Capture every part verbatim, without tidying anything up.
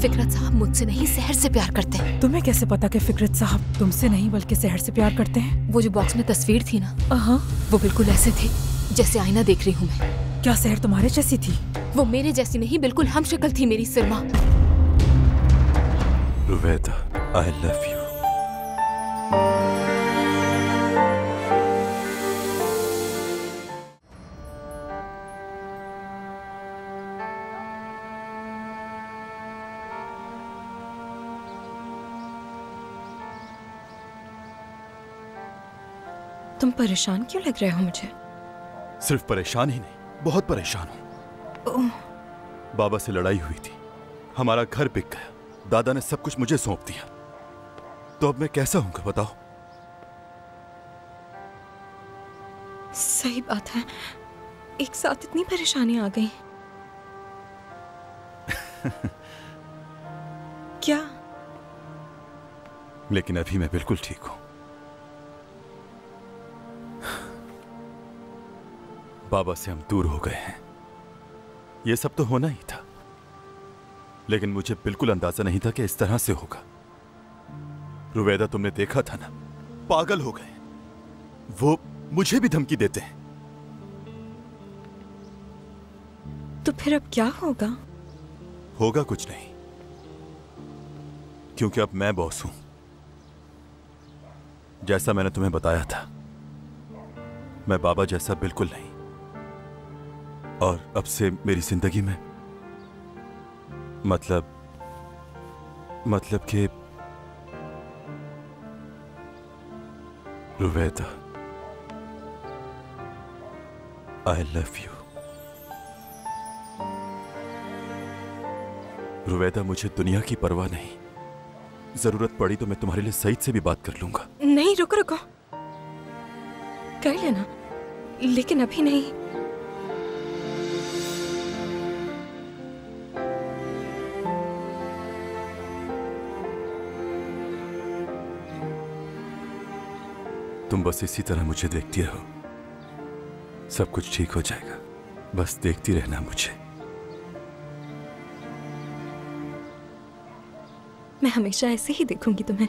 फिकरत साहब मुझसे नहीं सहर से प्यार करते हैं। तुम्हें कैसे पता कि फिकरत साहब तुमसे नहीं बल्कि सहर से प्यार करते हैं? वो जो बॉक्स में तस्वीर थी ना, हाँ, वो बिल्कुल ऐसे थी जैसे आईना देख रही हूँ मैं। क्या सहर तुम्हारे जैसी थी? वो मेरे जैसी नहीं, बिल्कुल हम शक्ल थी मेरी सिरमा। रुवैदा, आई लव यू। तुम परेशान क्यों लग रहे हो मुझे? सिर्फ परेशान ही नहीं, बहुत परेशान हूं। बाबा से लड़ाई हुई थी, हमारा घर बिक गया, दादा ने सब कुछ मुझे सौंप दिया, तो अब मैं कैसा हूंगा बताओ? सही बात है, एक साथ इतनी परेशानी आ गई। क्या? लेकिन अभी मैं बिल्कुल ठीक हूं। बाबा से हम दूर हो गए हैं, यह सब तो होना ही था, लेकिन मुझे बिल्कुल अंदाजा नहीं था कि इस तरह से होगा। रुवैदा, तुमने देखा था ना, पागल हो गए। वो मुझे भी धमकी देते हैं। तो फिर अब क्या होगा? होगा कुछ नहीं, क्योंकि अब मैं बॉस हूं। जैसा मैंने तुम्हें बताया था, मैं बाबा जैसा बिल्कुल नहीं, और अब से मेरी जिंदगी में मतलब मतलब कि रुवैदा, आई लव यू। रुवैदा, मुझे दुनिया की परवाह नहीं, जरूरत पड़ी तो मैं तुम्हारे लिए सईद से भी बात कर लूंगा। नहीं, रुको रुको, कर लेना, लेकिन अभी नहीं। तुम बस इसी तरह मुझे देखती रहो, सब कुछ ठीक हो जाएगा। बस देखती रहना मुझे। मैं हमेशा ऐसे ही देखूंगी तुम्हें।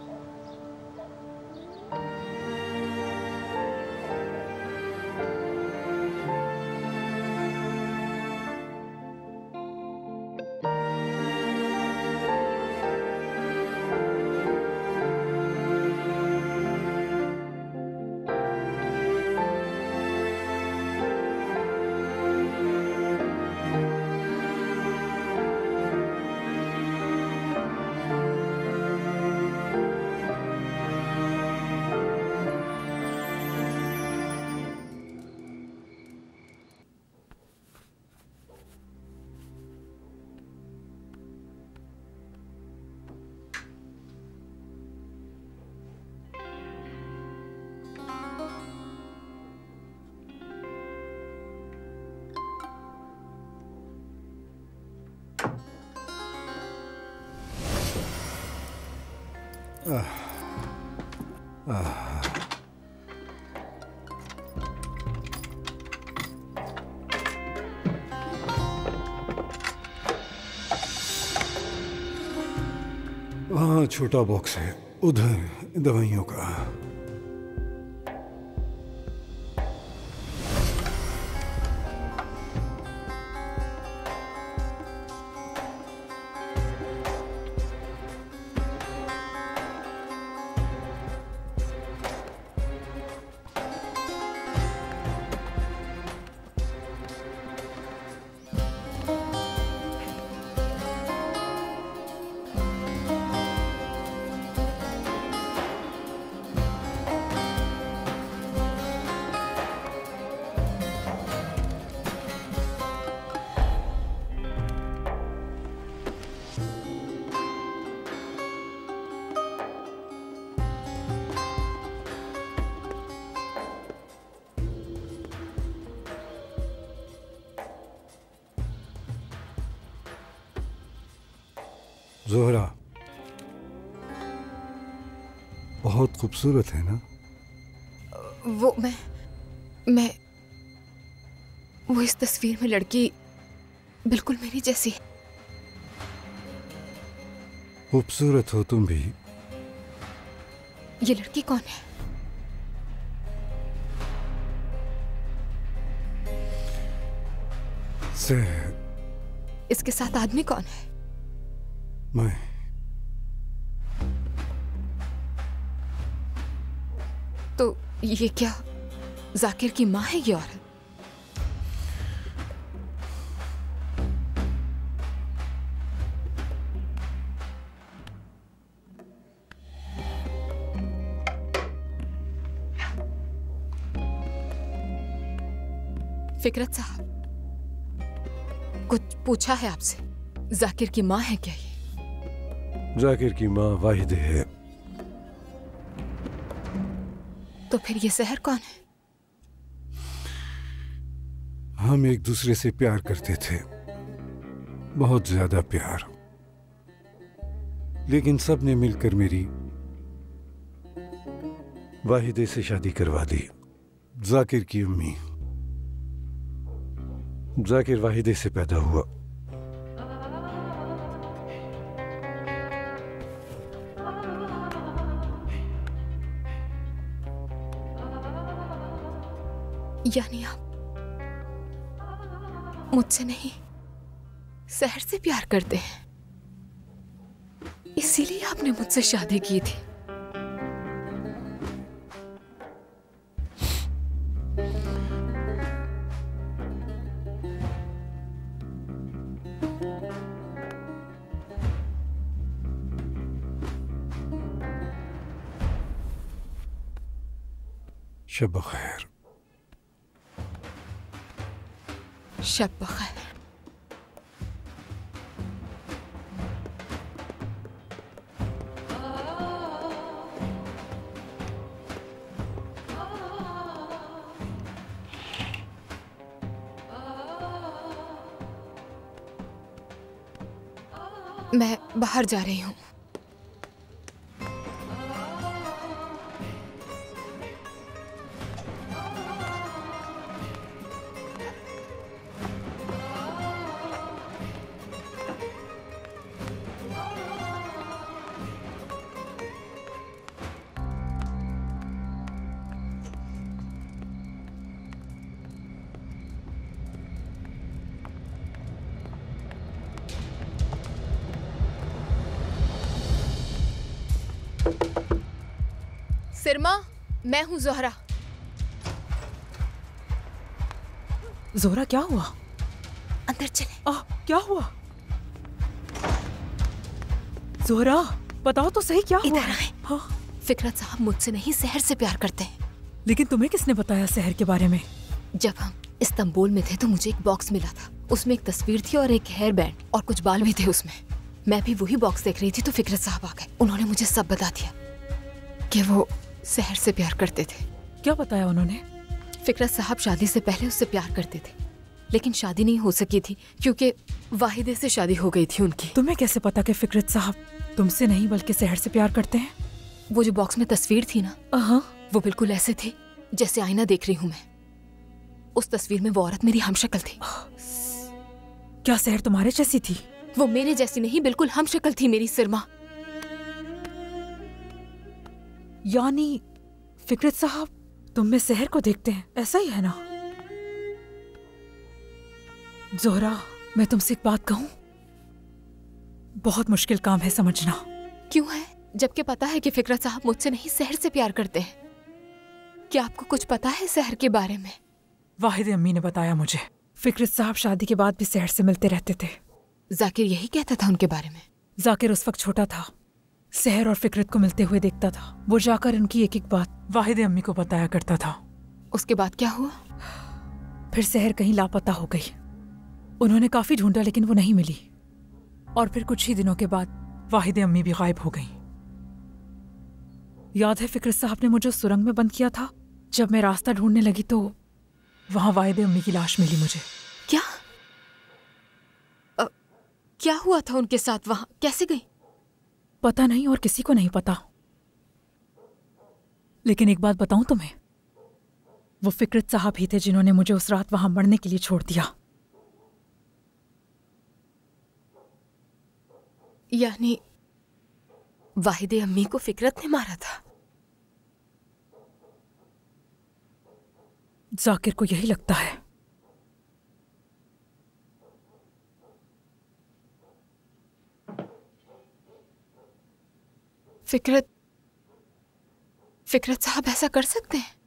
आह, आह। वहाँ छोटा बॉक्स है, उधर दवाइयों का। ज़ोहरा बहुत खूबसूरत है ना? वो मैं मैं वो इस तस्वीर में लड़की बिल्कुल मेरी जैसी है। खूबसूरत हो तुम भी। ये लड़की कौन है? सहर। इसके साथ आदमी कौन है? मैं। तो ये क्या जाकिर की माँ है ये औरत? फिकरत साहब, कुछ पूछा है आपसे? जाकिर की माँ है क्या ये? जाकिर की माँ वाहिदे है। तो फिर ये सहर कौन है? हम एक दूसरे से प्यार करते थे, बहुत ज्यादा प्यार, लेकिन सबने मिलकर मेरी वाहिदे से शादी करवा दी। जाकिर की अम्मी। जाकिर वाहिदे से पैदा हुआ। यानी आप मुझसे नहीं सहर से प्यार करते हैं, इसीलिए आपने मुझसे शादी की थी। शब खैर। शब बखैर। मैं बाहर जा रही हूँ। सिरमा, मैं हूँ जोहरा। जोहरा, क्या हुआ? अंदर चले। आ, क्या हुआ? जोहरा, बताओ तो सही क्या हुआ? इधर आए। हाँ? फिकरत साहब मुझसे नहीं सहर से प्यार करते हैं। लेकिन तुम्हें किसने बताया सहर के बारे में? जब हम इस्तांबुल में थे तो मुझे एक बॉक्स मिला था, उसमें एक तस्वीर थी और एक हेयर बैंड और कुछ बाल भी थे उसमें। मैं भी वही बॉक्स देख रही थी तो फिकरत साहब आ गए। उन्होंने मुझे सब बता दिया कि वो सहर से प्यार करते थे। क्या बताया उन्होंने? फिकरत साहब शादी से पहले उससे प्यार करते थे, लेकिन शादी नहीं हो सकी थी क्योंकि वाहिदे से शादी हो गई थी उनकी। तुम्हें कैसे पता कि फिकरत साहब तुमसे नहीं बल्कि सहर से प्यार करते हैं? वो जो बॉक्स में तस्वीर थी ना, हाँ, वो बिल्कुल ऐसे थी जैसे आईना देख रही हूँ मैं। उस तस्वीर में वो औरत मेरी हमशक्ल थी। क्या सहर तुम्हारे जैसी थी? वो मेरे जैसी नहीं, बिल्कुल हमशक्ल थी मेरी सिरमा। यानी फिकरत साहब तुम में सहर को देखते हैं, ऐसा ही है ना? जोहरा, मैं तुमसे एक बात कहूं? बहुत मुश्किल काम है समझना। क्यों है? जबकि पता है कि फिकरत साहब मुझसे नहीं सहर से प्यार करते हैं। क्या आपको कुछ पता है सहर के बारे में? वाहिद अम्मी ने बताया मुझे। फिकरत साहब शादी के बाद भी सहर से मिलते रहते थे। जाकिर यही कहता था उनके बारे में? जाकिर उस वक्त छोटा था, सहर और फिकरत को मिलते हुए देखता था। वो जाकर उनकी एक एक बात वाहिद अम्मी को बताया करता था। उसके बाद क्या हुआ? फिर सहर कहीं लापता हो गई। उन्होंने काफी ढूंढा लेकिन वो नहीं मिली। और फिर कुछ ही दिनों के बाद वाहिद अम्मी भी गायब हो गई। याद है फिकरत साहब ने मुझे सुरंग में बंद किया था। जब मैं रास्ता ढूंढने लगी तो वहां वाहिद अम्मी की लाश मिली मुझे। क्या आ, क्या हुआ था उनके साथ? वहां कैसे गई? पता नहीं और किसी को नहीं पता। लेकिन एक बात बताऊं तुम्हें, वो फिकरत साहब ही थे जिन्होंने मुझे उस रात वहां मरने के लिए छोड़ दिया। यानी वाहिदे अम्मी को फिकरत ने मारा था। जाकिर को यही लगता है। फिकरत फिकरत साहब ऐसा कर सकते हैं?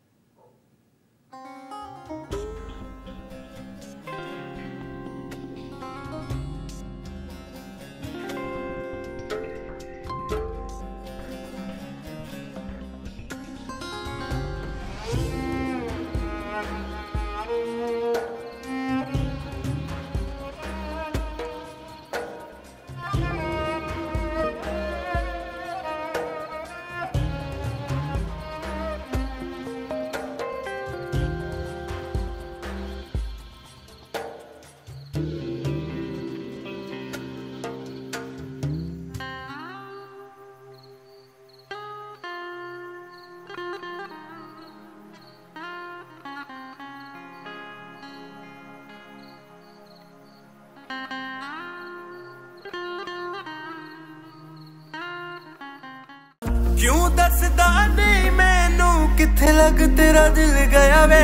क्यों दसदा नहीं मैनू किथे लग तेरा दिल गया वे,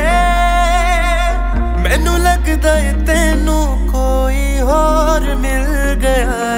मैनू लगदा है तेनू कोई और मिल गया